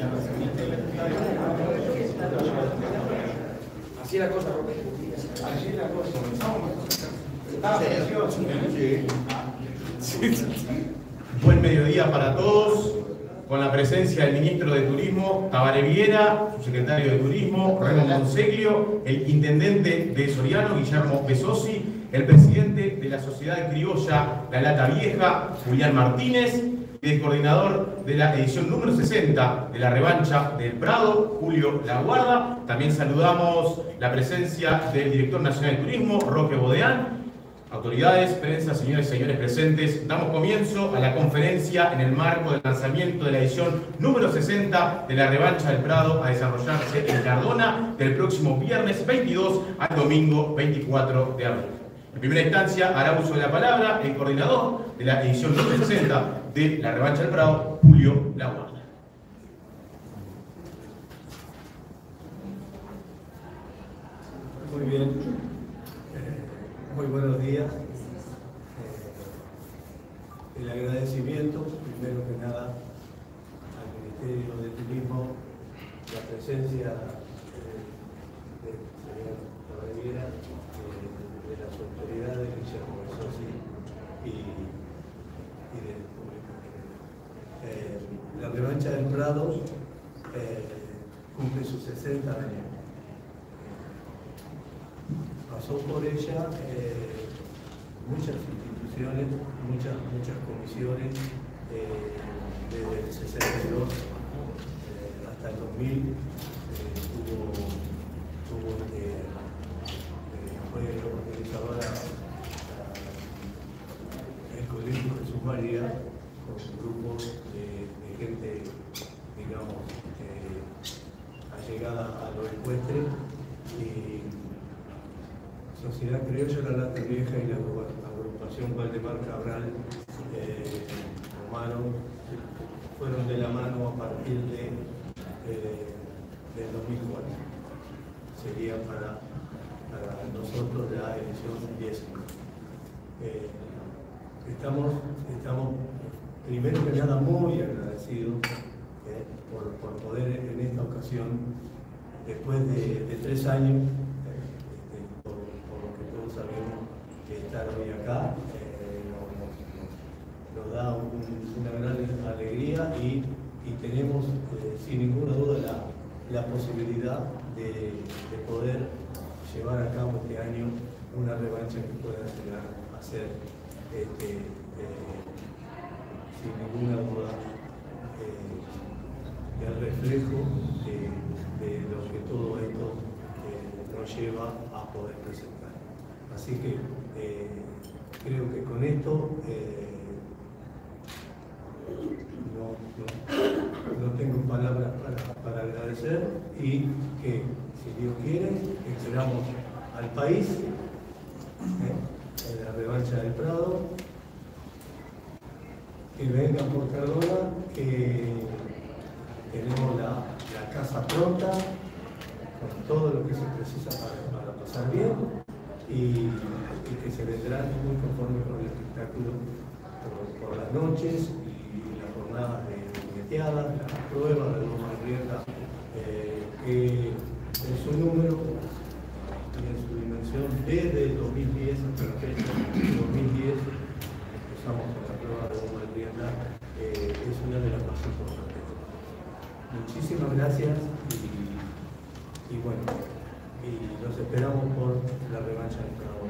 Así es la cosa, Roque. Así es la cosa. Buen mediodía para todos, con la presencia del ministro de Turismo, Tabaré Viera, su secretario de Turismo, Remo Monseglio, el intendente de Soriano, Guillermo Besosi, el presidente de la Sociedad Criolla La Lata Vieja, Julián Martínez, y el coordinador de la edición número 60 de la Revancha del Prado, Julio Laguarda. También saludamos la presencia del director nacional de Turismo, Roque Bodeán. Autoridades, prensa, señores y señores presentes, damos comienzo a la conferencia en el marco del lanzamiento de la edición número 60 de la Revancha del Prado, a desarrollarse en Cardona del próximo viernes 22 al domingo 24 de abril. En primera instancia hará uso de la palabra el coordinador de la edición número 60 de la Revancha del Prado, Julio Laguarda. Muy bien, muy buenos días. El agradecimiento, primero que nada, al Ministerio de Turismo, la presencia del señor Tabaré, de las autoridades, Guillermo Besosi y del público. La Revancha del Prado cumple sus 60 años. Pasó por ella muchas instituciones, muchas comisiones, desde el 62 hasta el 2000, fue organizadora el Colegio Jesús María, con grupos de gente, digamos, allegada a lo ecuestre, y Sociedad Criolla La Lata Vieja y la agrupación Valdemar Cabral Romano fueron de la mano a partir del 2004. Sería para nosotros la edición 10. Estamos primero que nada muy agradecidos por poder en esta ocasión, después de 3 años, sabemos que estar hoy acá nos da una gran alegría y tenemos sin ninguna duda la posibilidad de poder llevar a cabo este año una revancha que pueda llegar a ser sin ninguna duda el reflejo de lo que todo esto nos lleva a poder presentar. Así que creo que con esto no tengo palabras para agradecer, y que, si Dios quiere, esperamos al país en la Revancha del Prado, que vengan por Cardona, que tenemos la casa pronta, con todo lo que se precisa para pasar bien. Y que se vendrán muy conformes con el espectáculo por las noches y las jornadas de jineteadas, las pruebas de loma de rienda, que en su número y en su dimensión desde el 2010 hasta la fecha, 2010 empezamos con la prueba de loma de rienda, es una de las más importantes. Muchísimas gracias y bueno, y los esperamos por la revancha del Prado.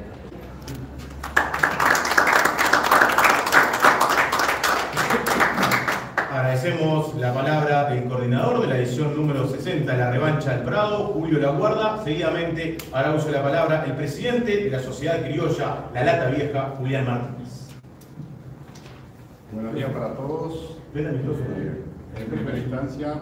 Agradecemos la palabra del coordinador de la edición número 60 de la Revancha del Prado, Julio Laguarda. Seguidamente hará uso de la palabra el presidente de la Sociedad Criolla La Lata Vieja, Julián Martínez. Buenos días para todos. En primera instancia,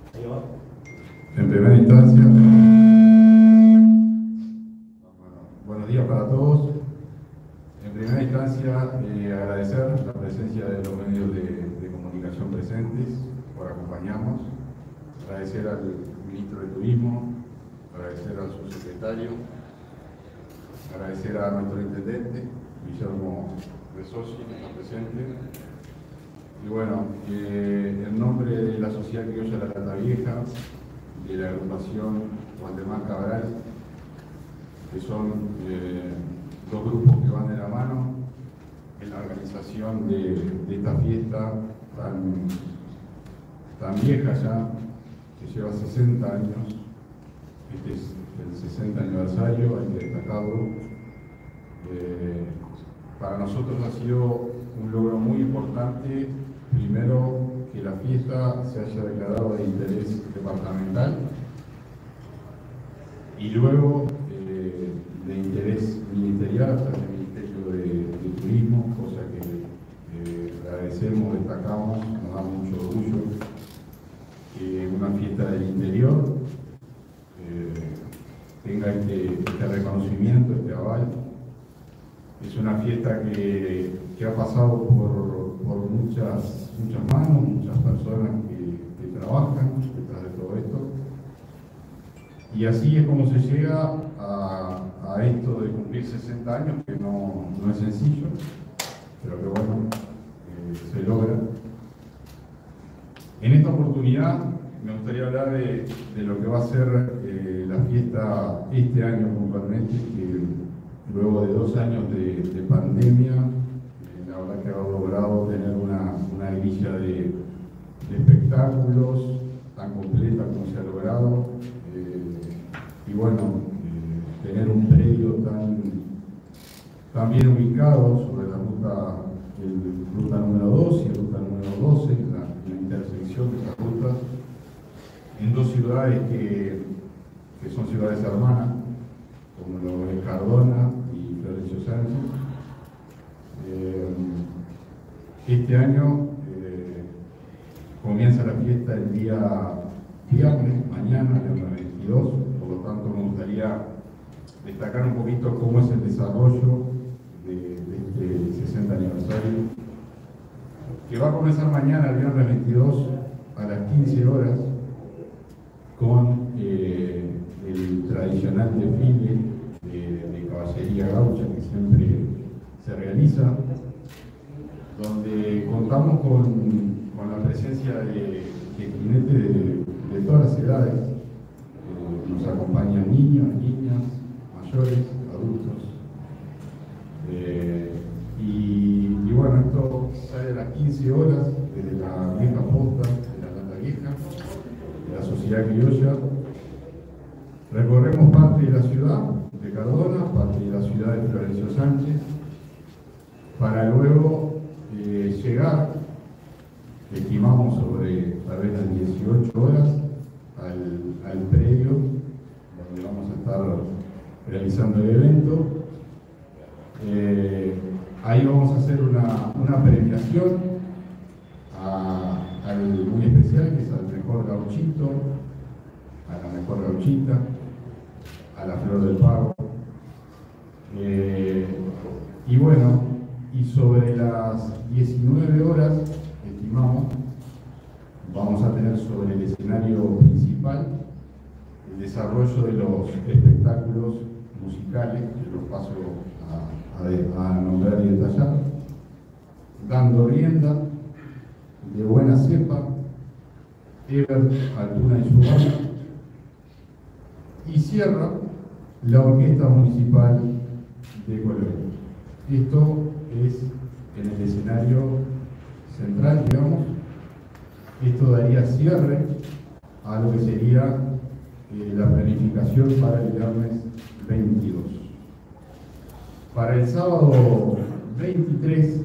buenos días para todos. En primera instancia, agradecer la presencia de los medios de comunicación presentes por acompañarnos, agradecer al ministro de Turismo, agradecer al subsecretario, agradecer a nuestro intendente, Guillermo Besosi, que está presente, Y bueno, en nombre de la Sociedad Criolla La Lata Vieja, de la agrupación Waldemar Cabral, que son dos grupos que van de la mano en la organización de esta fiesta tan vieja ya, que lleva 60 años. Este es el 60 aniversario, hay que destacarlo. Para nosotros ha sido un logro muy importante, primero que la fiesta se haya declarado de interés departamental y luego de interés ministerial hasta el Ministerio de Turismo, cosa que agradecemos, destacamos, nos da mucho orgullo que una fiesta del interior tenga este reconocimiento, este aval. Es una fiesta que ha pasado por muchas manos, muchas personas que trabajan detrás de todo esto. Y así es como se llega a esto de cumplir 60 años, que no es sencillo, pero que bueno, se logra. En esta oportunidad me gustaría hablar de lo que va a ser la fiesta este año puntualmente, que luego de 2 años de pandemia, la verdad que ha logrado tener una grilla de espectáculos tan completa como se ha logrado. Y bueno, tener un predio tan bien ubicado sobre la ruta número 2 y ruta número 12, la intersección de esas rutas, en 2 ciudades que son ciudades hermanas, como lo es Cardona y Florencio Sánchez. Este año comienza la fiesta el día viernes, mañana, el 22, por lo tanto me gustaría destacar un poquito cómo es el desarrollo de este 60 aniversario, que va a comenzar mañana, el viernes 22, a las 15 horas, con el tradicional desfile de caballería gaucha que siempre se realiza, donde contamos con la presencia de jinetes de todas las edades. Nos acompañan niños, niñas, mayores, adultos. Y bueno, esto sale a las 15 horas desde la vieja posta, de la Lata Vieja, de la Sociedad Criolla. Recorremos parte de la ciudad de Cardona, parte de la ciudad de Florencio Sánchez, para luego llegar, estimamos sobre tal vez las 18 horas, al predio donde vamos a estar realizando el evento. Ahí vamos a hacer una premiación muy especial, que es al mejor gauchito, a la mejor gauchita, a la flor del pago. Y bueno, y sobre las 19 horas, estimamos, vamos a tener sobre el escenario principal el desarrollo de los espectáculos musicales, que los paso a nombrar y detallar, dando rienda, de buena cepa, Ever, Altuna y su banda, y cierra la Orquesta Municipal de Colonia. Esto es en el escenario central, digamos. Esto daría cierre a lo que sería la planificación para el viernes 22. Para el sábado 23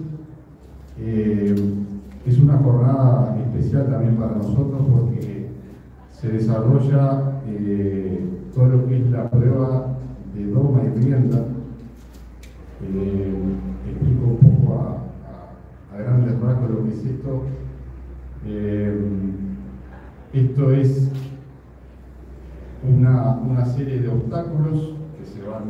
es una jornada especial también para nosotros, porque se desarrolla todo lo que es la prueba de doma y rienda. Explico un poco a grandes rasgos lo que es esto. Esto es una serie de obstáculos que se van,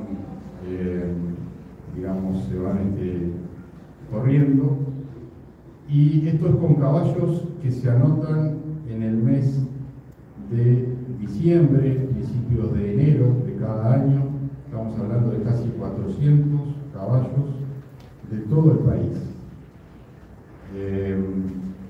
corriendo, y esto es con caballos que se anotan en el mes de diciembre, principios de enero de cada año. Estamos hablando de casi 400 caballos de todo el país.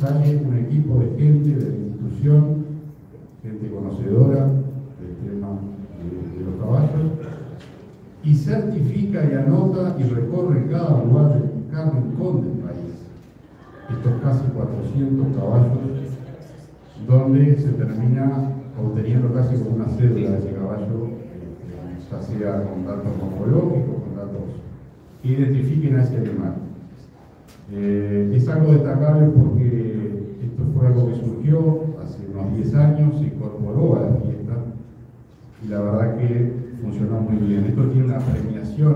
sale un equipo de gente de la institución, gente conocedora del tema de los caballos, y certifica y anota y recorre cada lugar, cada rincón del país, estos casi 400 caballos, donde se termina obteniendo casi como una cédula de ese caballo, ya sea con datos morfológicos, con datos que identifiquen a ese animal. Es algo destacable porque esto fue algo que surgió hace unos 10 años, se incorporó a la fiesta y la verdad que funcionó muy bien. Esto tiene una premiación,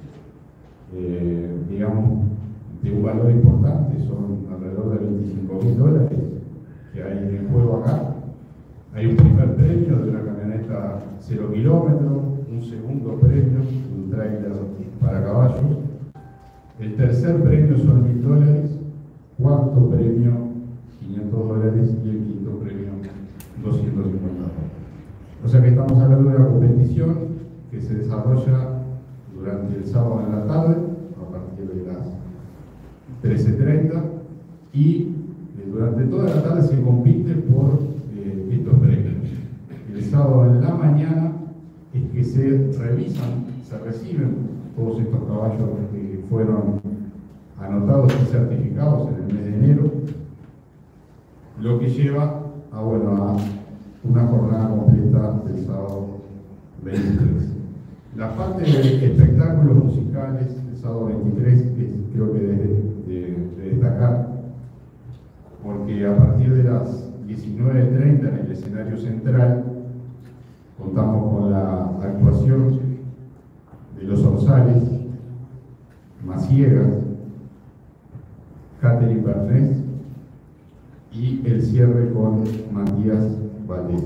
digamos, de un valor importante, son alrededor de $25.000 que hay en el juego acá. Hay un primer premio de una camioneta 0 kilómetros, un segundo premio de un tráiler para caballos. El tercer premio son $1.000, cuarto premio $500 y el quinto premio $250. O sea que estamos hablando de una competición que se desarrolla durante el sábado en la tarde, a partir de las 13:30, y durante toda la tarde se compite por estos premios. El sábado en la mañana es que se revisan, se reciben todos estos caballos que fueron anotados y certificados en el mes de enero, lo que lleva a una jornada completa del sábado 23. La parte de espectáculos musicales del sábado 23 creo que de destacar, porque a partir de las 19:30 en el escenario central contamos con la actuación de los Orzales, Maciegas, Catherine Bernés y el cierre con Matías Valdés.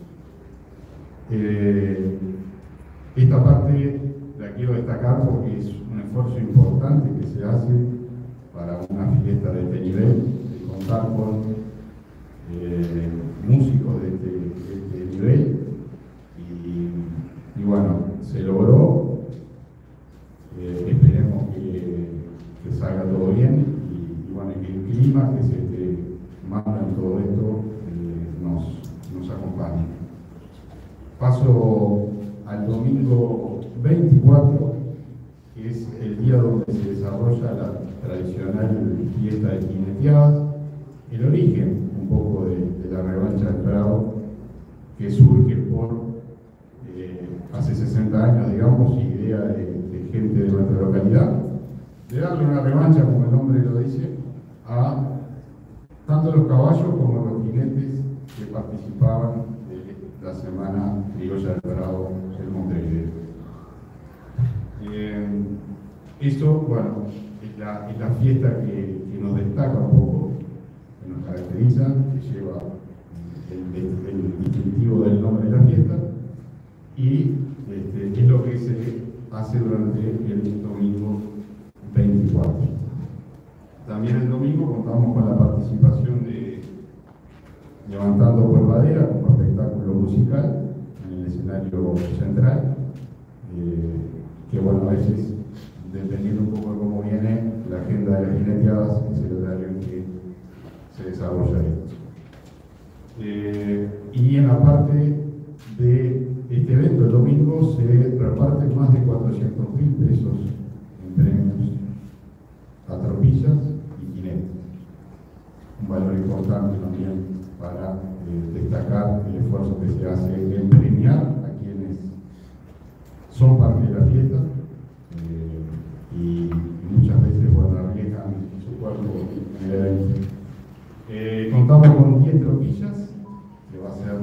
Esta parte la quiero destacar porque es un esfuerzo importante que se hace para una fiesta de este nivel, de contar con músicos de este nivel y bueno, se logró. Esperemos que salga todo bien y bueno, que el clima que se manda en todo esto nos acompañe. Paso al domingo 24, que es el día donde se desarrolla la tradicional fiesta de jineteadas, el origen un poco de la revancha del Prado, que surge por hace 60 años, digamos, idea de gente de nuestra localidad, de darle una revancha, como el nombre lo dice, a tanto los caballos como los jinetes que participaban de la Semana Criolla del Prado del Montevideo. Esto, bueno, es la fiesta que nos destaca un poco, que nos caracteriza, que lleva el distintivo del nombre de la fiesta, y es lo que se hace durante el domingo 24. También el domingo contamos con la participación de Levantando Polvadera como espectáculo musical en el escenario central, que bueno, a veces, dependiendo un poco de cómo viene la agenda de las jineteadas, es el horario en que se desarrolla esto. Y en la parte de este evento, el domingo, se reparten más de 400.000 pesos en premios a tropillas y jinetes. Un valor importante también para destacar el esfuerzo que se hace en premiar a quienes son parte de la fiesta y muchas veces arriesgan su cuerpo en el evento. Contamos con 10 tropillas, que va a ser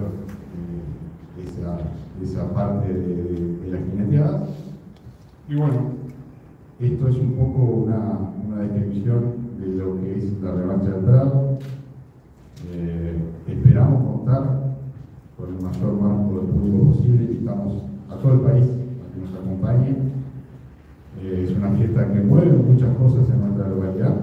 esa parte de las jineteadas. Y bueno, esto es un poco una descripción de lo que es la revancha del Prado. Esperamos contar con el mayor marco de público posible. Invitamos a todo el país a que nos acompañe. Es una fiesta que mueve muchas cosas en nuestra localidad.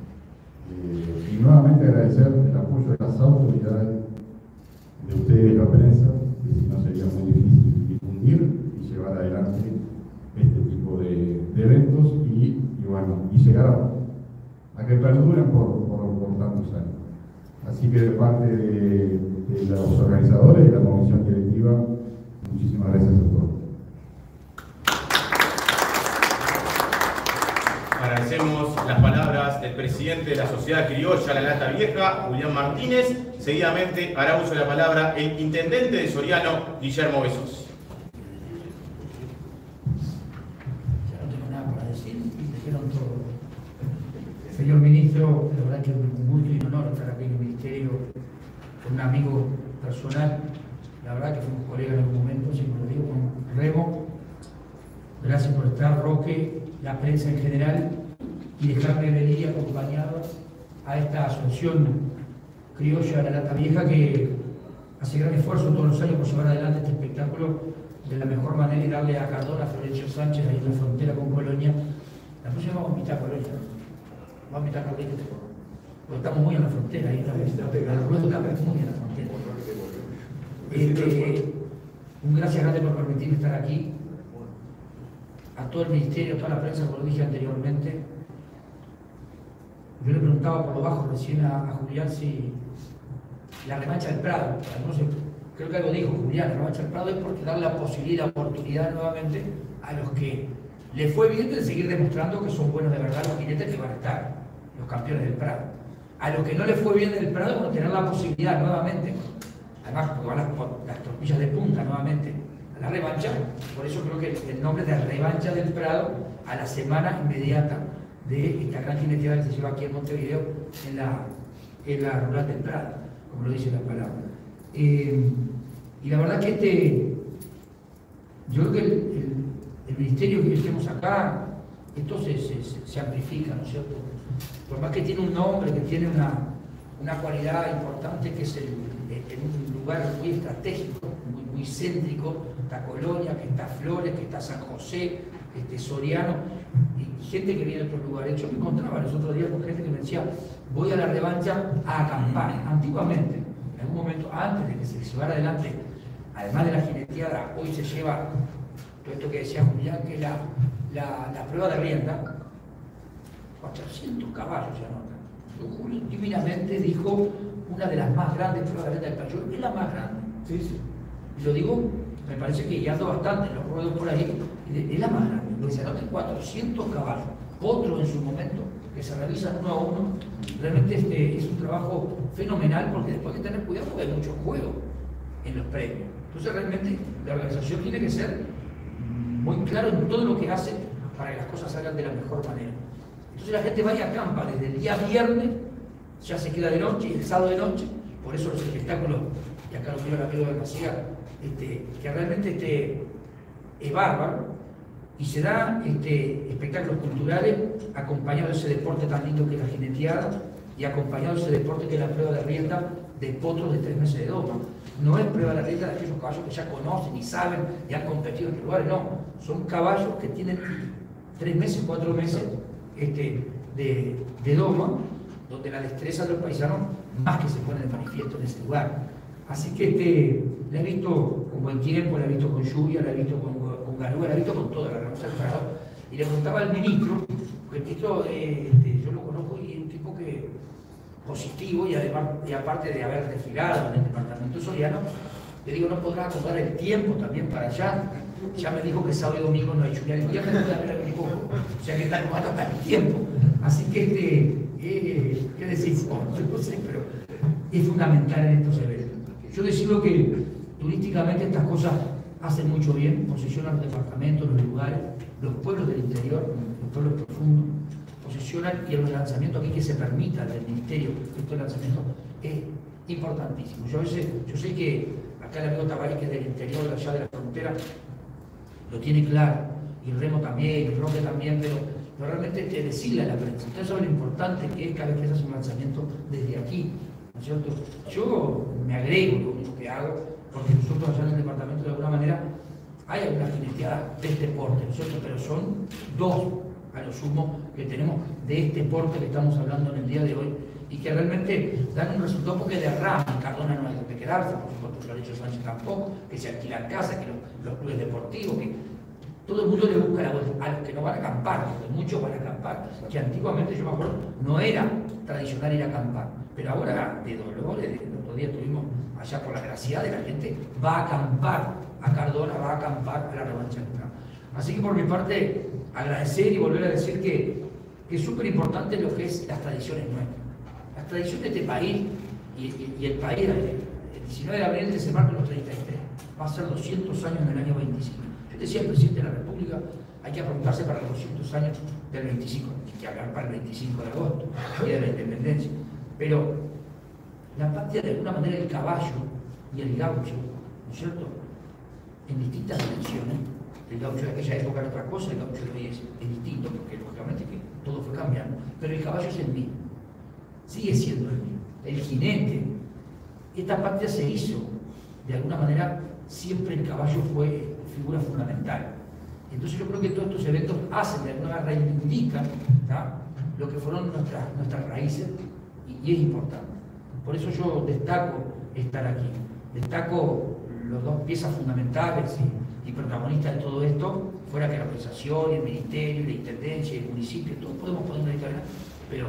Y nuevamente agradecer el apoyo de las autoridades, de ustedes, la prensa, que si no sería muy difícil difundir y llevar adelante este tipo de eventos y llegar a que perduren por tantos años. Así que de parte de los organizadores de la comisión directiva, muchísimas gracias a todos. Agradecemos las palabras del presidente de la Sociedad Criolla La Lata Vieja, Julián Martínez. Seguidamente hará uso de la palabra el intendente de Soriano, Guillermo Besos. Ya no tengo nada para decir, dijeron todo. Señor ministro, la verdad que es un gusto y un honor estar aquí en el ministerio con un amigo personal. La verdad que fuimos colegas en algún momento, siempre lo digo, con Remo. Gracias por estar, Roque, la prensa en general, y dejarme venir acompañado a esta asociación criolla La Lata Vieja que hace gran esfuerzo todos los años por llevar adelante este espectáculo de la mejor manera y darle a Cardona, a Florencio Sánchez, ahí en la frontera con Colonia. La próxima vamos a invitar a Colonia, vamos a invitar a Carlitos, porque estamos muy en la frontera, ahí está muy en la frontera. Un gracias grande por permitirme estar aquí. A todo el ministerio, a toda la prensa, como lo dije anteriormente. Yo le preguntaba por lo bajo recién a Julián si la revancha del Prado, no sé, creo que algo dijo Julián, la revancha del Prado es porque dar la posibilidad, la oportunidad nuevamente a los que les fue bien de seguir demostrando que son buenos de verdad los jinetes que van a estar, los campeones del Prado. A los que no les fue bien del Prado, bueno, tener la posibilidad nuevamente, además porque van las torpillas de punta nuevamente, la revancha, por eso creo que el nombre de revancha del Prado a la semana inmediata de esta gran jineteada que se lleva aquí en Montevideo en la rural del Prado, como lo dice la palabra. Y la verdad que yo creo que el ministerio que estemos acá, esto se amplifica, ¿no es cierto? Por más que tiene un nombre, que tiene una cualidad importante, que es en un lugar muy estratégico, muy céntrico, está Colonia, que está Flores, que está San José, Soriano, y gente que viene de otros lugares. Yo me encontraba los otros días con gente que me decía, voy a la revancha a acampar. Antiguamente, en algún momento antes de que se llevara adelante, además de la jineteada, hoy se lleva todo esto que decía Julián, que es la prueba de rienda, 400 caballos se anotan. Julio divinamente dijo una de las más grandes pruebas de rienda del país. Es la más grande. Sí, sí. Y lo digo, me parece que ya ando bastante en los ruedos por ahí, es la más grande. Se anotan 400 caballos. Otro en su momento, que se realizan uno a uno, realmente es un trabajo fenomenal, porque después hay que tener cuidado porque hay mucho juego en los premios. Entonces realmente la organización tiene que ser muy claro en todo lo que hace para que las cosas salgan de la mejor manera. Entonces la gente va y acampa desde el día viernes, ya se queda de noche, y el sábado de noche, por eso los espectáculos, y acá lo quiero el amigo de García, que realmente es bárbaro, y se dan espectáculos culturales acompañados de ese deporte tan lindo que es la jineteada, y acompañado de ese deporte que es la prueba de rienda de potros de 3 meses de doma. No es prueba de rienda de aquellos caballos que ya conocen y saben y han competido en otros lugares, no. Son caballos que tienen 3 meses, 4 meses de doma, donde la destreza de los paisanos más que se pone de manifiesto en ese lugar. Así que la he visto con buen tiempo, la he visto con lluvia, la he visto con garúa, la he visto con toda la revancha del Prado. Y le preguntaba al ministro, porque el ministro yo lo conozco y es un tipo que positivo, y además, y aparte de haber desfilado en el departamento soriano, le digo, no podrá acordar el tiempo también para allá. Ya me dijo que sábado y domingo no hay lluvia, ya me voy a ver un poco, o sea que está como hasta el tiempo. Así que ¿qué decís? No sé, pero es fundamental en estos eventos. Yo decido que turísticamente estas cosas hacen mucho bien, posicionan los departamentos, los lugares, los pueblos del interior, los pueblos profundos, posicionan, y el lanzamiento aquí que se permita del ministerio, este lanzamiento es importantísimo. Yo sé que acá el amigo Tavares, que es del interior, de allá de la frontera, lo tiene claro, y Remo también, y Roque también, pero realmente decirle a la prensa. Ustedes saben lo importante que es cada vez que se hace un lanzamiento desde aquí, ¿no es cierto? Yo me agrego lo único que hago, porque nosotros allá en el departamento de alguna manera hay algunas jineteadas de este porte, ¿no es cierto? Pero son 2 a lo sumo que tenemos de este porte que estamos hablando en el día de hoy, y que realmente dan un resultado porque derraman. Cardona no hay donde quedarse, por supuesto Florencio Sánchez tampoco, que se alquilan casas, que los clubes deportivos, que todo el mundo le busca la vuelta a los que no van a acampar, porque muchos van a acampar, que antiguamente, yo me acuerdo, no era tradicional ir a acampar. pero ahora de dolores, el otro día estuvimos allá por la Graciada y la gente va a acampar a Cardona, va a acampar a la revancha del Prado. Así que por mi parte, agradecer y volver a decir que es súper importante lo que es las tradiciones nuestras. Las tradiciones de este país y el país, el 19 de abril se marca los 33, va a ser 200 años en el año 25. Yo decía al presidente de la República, hay que apuntarse para los 200 años del 25, hay que hablar para el 25 de agosto, día de la independencia. Pero la patria, de alguna manera, el caballo y el gaucho, ¿no es cierto?, en distintas dimensiones. El gaucho de aquella época era otra cosa, el gaucho de hoy es distinto, porque lógicamente que todo fue cambiando, pero el caballo es el mismo, sigue siendo el mismo. El jinete, esta patria se hizo, de alguna manera, siempre el caballo fue figura fundamental. Entonces yo creo que todos estos eventos hacen, de alguna manera reivindican, ¿tá?, lo que fueron nuestras raíces, y es importante. Por eso yo destaco estar aquí, destaco las dos piezas fundamentales y protagonistas de todo esto, fuera que la organización, el ministerio, la intendencia, el municipio, todos podemos poner una historia, pero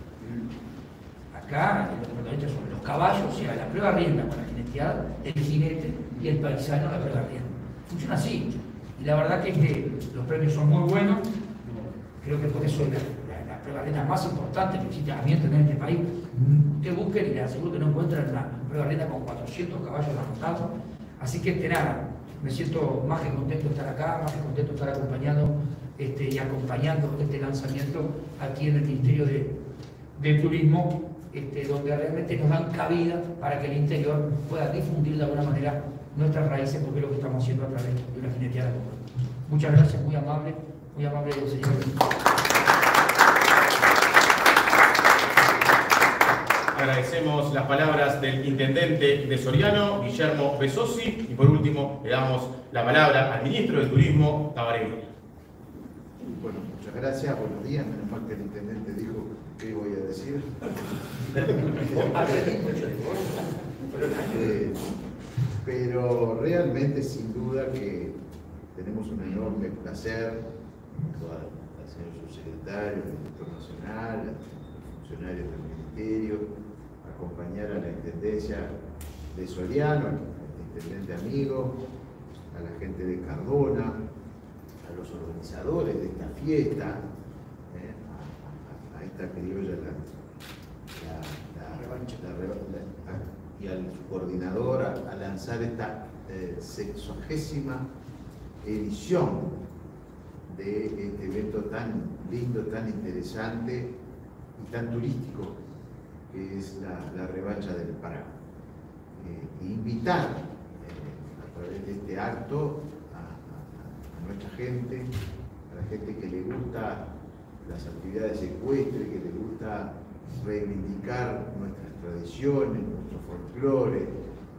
acá los protagonistas son los caballos, o sea, la prueba rienda con la jineteada, el jinete y el paisano, la prueba rienda. Funciona así. Y la verdad que los premios son muy buenos, creo que por eso es la prueba rienda más importante que existe a mi entender en este país. Usted busquen y les aseguro que no encuentran una prueba rienda con 400 caballos anotados. Así que nada, me siento más que contento de estar acá, más que contento de estar acompañando y acompañando este lanzamiento aquí en el Ministerio de Turismo, donde realmente nos dan cabida para que el interior pueda difundir de alguna manera nuestras raíces, porque es lo que estamos haciendo a través de una jineteada común. Muchas gracias, muy amable señor. Agradecemos las palabras del intendente de Soriano, Guillermo Besosi, y por último le damos la palabra al ministro de Turismo, Tabaré Vieira. Bueno, muchas gracias, buenos días. Menos mal que el intendente dijo qué voy a decir. Pero realmente, sin duda, que tenemos un enorme placer, al señor subsecretario, el director nacional, a los funcionarios del ministerio, acompañar a la intendencia de Soriano, al intendente amigo, a la gente de Cardona, a los organizadores de esta fiesta, a esta criolla, y al coordinador a lanzar esta 60ª edición de este evento tan lindo, tan interesante y tan turístico, que es la revancha del Prado. Invitar a través de este acto a nuestra gente, a la gente que le gusta las actividades ecuestres, que le gusta reivindicar nuestras tradiciones, nuestro folclore,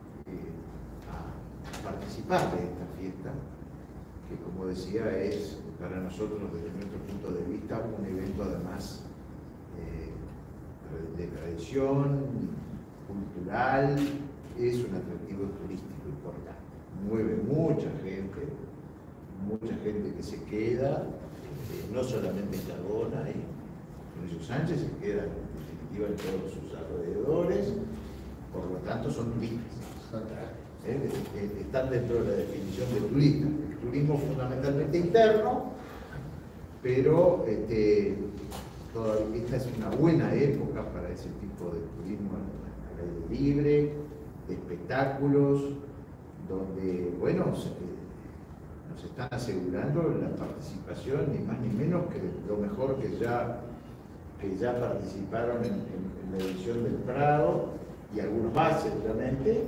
a participar de esta fiesta, que, como decía, es para nosotros, desde nuestro punto de vista, un evento además de tradición cultural, es un atractivo turístico importante, mueve mucha gente que se queda, no solamente en Cardona y Río Sánchez, se queda en definitiva en todos sus alrededores, por lo tanto son turistas. Están dentro de la definición de turistas. El turismo fundamentalmente interno, pero esta es una buena época para ese tipo de turismo al aire libre, de espectáculos, donde, bueno, nos están asegurando la participación, ni más ni menos que lo mejor que ya participaron en la edición del Prado, y algunos más seguramente,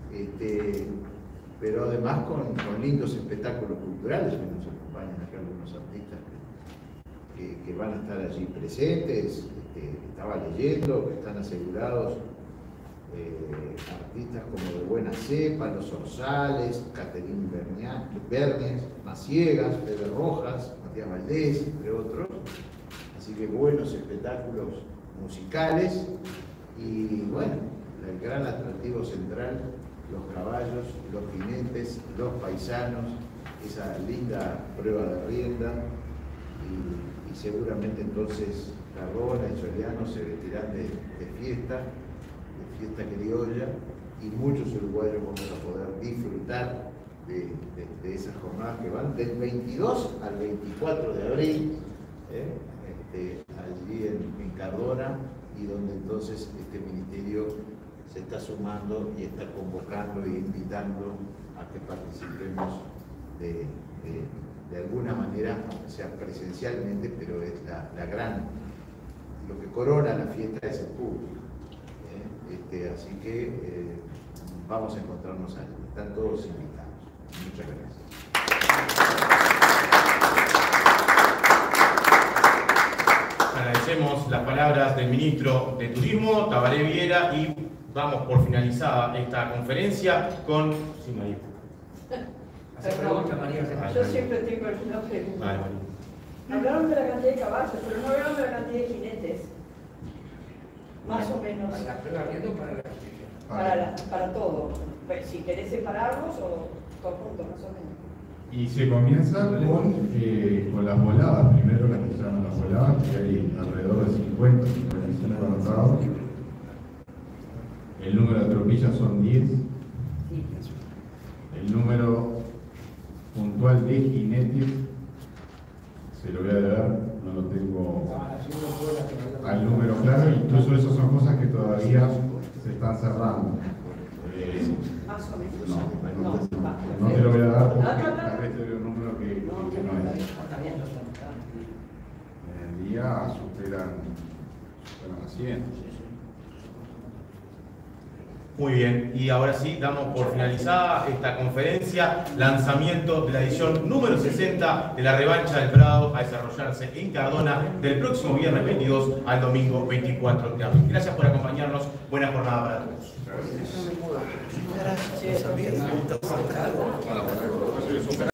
pero además con lindos espectáculos culturales, que nos acompañan acá algunos artistas que van a estar allí presentes. Estaba leyendo que están asegurados artistas como de buena cepa, Los Orzales, Caterine Bernies, Maciegas, Pedro Rojas, Matías Valdés, entre otros. Así que buenos espectáculos musicales y, bueno, el gran atractivo central, los caballos, los jinetes, los paisanos, esa linda prueba de rienda, y seguramente entonces Cardona y Soriano se vestirán de fiesta fiesta criolla y muchos uruguayos vamos a poder disfrutar de esas jornadas que van del 22 al 24 de abril, allí en Cardona, y donde entonces este ministerio se está sumando y está convocando e invitando a que participemos de alguna manera, aunque sea presencialmente, pero es lo que corona la fiesta es el público. Así que vamos a encontrarnos ahí. Están todos invitados. Muchas gracias. Agradecemos las palabras del ministro de Turismo, Tabaré Viera, y damos por finalizada esta conferencia con... Sí, María. Hacer pregunta, María. Yo siempre tengo alguna pregunta. Vale, María. Hablaron de la cantidad de caballos, pero no hablaron de la cantidad de jinetes. Más o menos. Para la prueba viendo para la Para todo. Pues, si querés separarlos o todos juntos, más o menos. Y se comienza con las voladas, primero las que se llaman las voladas, que hay alrededor de 50 anotados. El número de tropillas son 10. El número puntual de jinetes se lo voy a deber, no lo tengo al número claro, incluso esas son cosas que todavía se están cerrando. Más o menos. No te lo voy a dar porque tal vez te doy un número que no es. En el día superan a 100. Muy bien, y ahora sí, damos por finalizada esta conferencia, lanzamiento de la edición número 60 de la Revancha del Prado, a desarrollarse en Cardona del próximo viernes 22 al domingo 24 de abril. Gracias por acompañarnos, buena jornada para todos. Gracias.